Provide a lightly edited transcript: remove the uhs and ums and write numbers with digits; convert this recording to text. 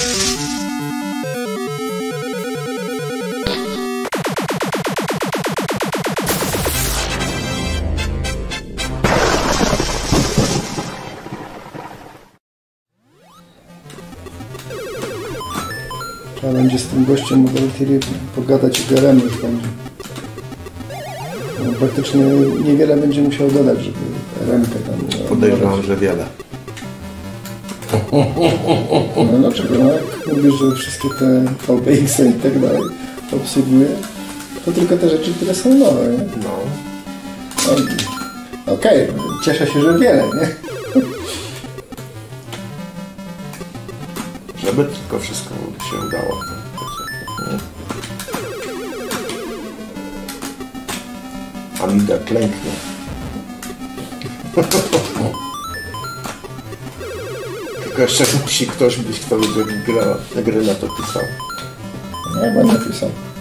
Trzeba będzie z tym gościem Model Theory pogadać i GRM już będzie. No, praktycznie niewiele będzie musiał dodać, żeby RM-kę tam... Podejrzewam, że wiele. No dlaczego? No, jak mówisz, że wszystkie te VPX-y i tak dalej obsługuje, to tylko te rzeczy, które są nowe, nie? No. Okej, cieszę się, że wiele, nie? Żeby tylko wszystko się udało. Amiga klęknie. Tylko jeszcze musi ktoś być, kto będzie gry na to pisał. Ja będę pisał.